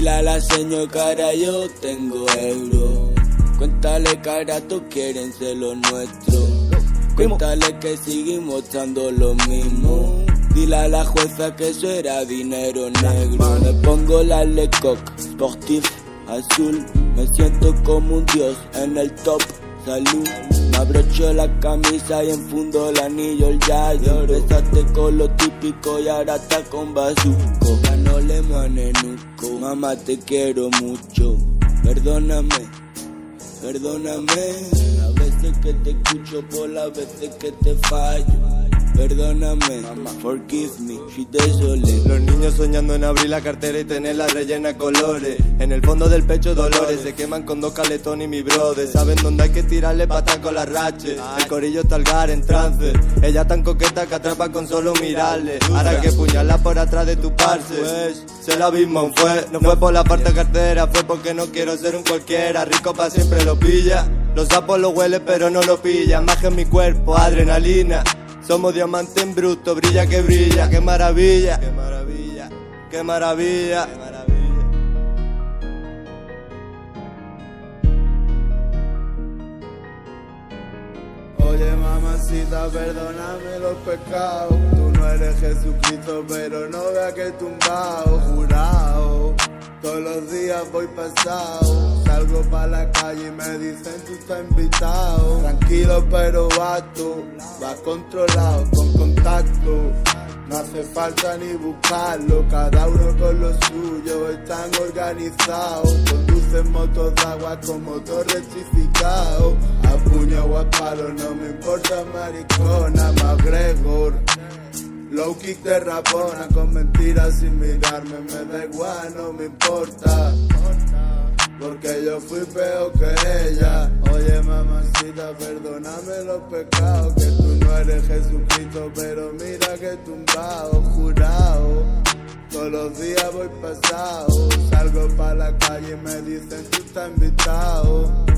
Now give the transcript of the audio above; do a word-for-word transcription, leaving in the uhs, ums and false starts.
Dile a la señor cara, yo tengo euro. Cuéntale cara, todos quieren ser lo nuestro. Cuéntale que seguimos dando lo mismo. Dile a la jueza que eso era dinero negro. Me pongo la Lecoq Sportif azul. Me siento como un dios en el top. Salud. Me abrocho la camisa y enfundo el anillo, el yayo. Empezaste con lo típico y ahora está con bazuco. Ya no le manenuco. Mamá, te quiero mucho. Perdóname, perdóname. Las veces que te escucho por las veces que te fallo. Perdóname, mamá, forgive me, she desolé. Los niños soñando en abrir la cartera y tenerla rellena de colores. En el fondo del pecho dolores, se queman con dos caletones y mi brother. Saben dónde hay que tirarle patas con las raches. El corillo está al gar en trance. Ella tan coqueta que atrapa con solo mirarle. Ahora que puñala por atrás de tu parce, pues, se la mismo fue. No fue por la parte cartera, fue porque no quiero ser un cualquiera. Rico pa' siempre lo pilla. Los sapos lo huele pero no lo pilla. Magia en mi cuerpo, adrenalina. Somos diamante en bruto, brilla que brilla, qué maravilla, qué maravilla, qué maravilla, qué maravilla. Oye mamacita, perdóname los pecados. Tú no eres Jesucristo, pero no veas que tumbao, jurado. Todos los días voy pasado. Salgo pa' la calle y me dicen tú estás invitado. Tranquilo pero vato, vas controlado, con contacto. No hace falta ni buscarlo, cada uno con lo suyo, están organizados. Conducen motos de agua con motor rectificado. A puño o a palo, no me importa maricona, McGregor. Low kick de rapona, con mentiras sin mirarme, me da igual, no me importa. Porque yo fui peor que ella. Oye mamacita, perdóname los pecados. Que tú no eres Jesucristo, pero mira que tumbao, jurado. Todos los días voy pasado. Salgo pa' la calle y me dicen tú estás invitado.